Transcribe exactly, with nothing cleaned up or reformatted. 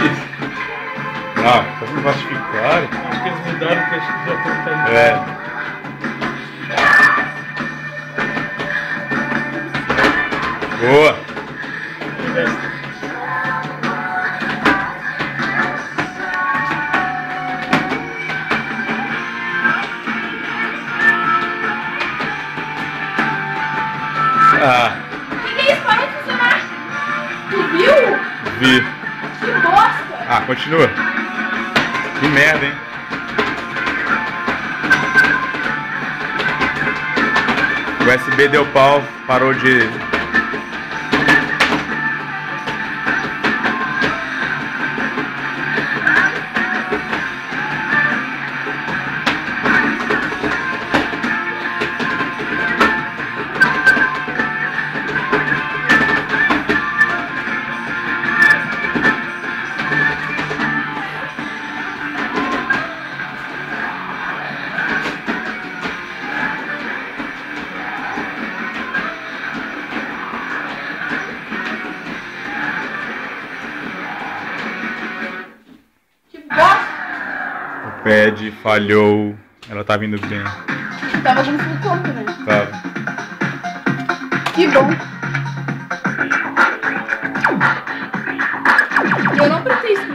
Ah, tá me classificaram. Acho que eles mudaram porque acho que já estão tá É. Boa. Ah. Que que é isso? Parou de funcionar. Tu viu? Vi. Que bosta. Ah, continua. Que merda, hein? O U S B deu pau, parou de... O pad falhou. Ela tá vindo bem. Tava com full combo, né? Tava. Que bom. E eu não pretendo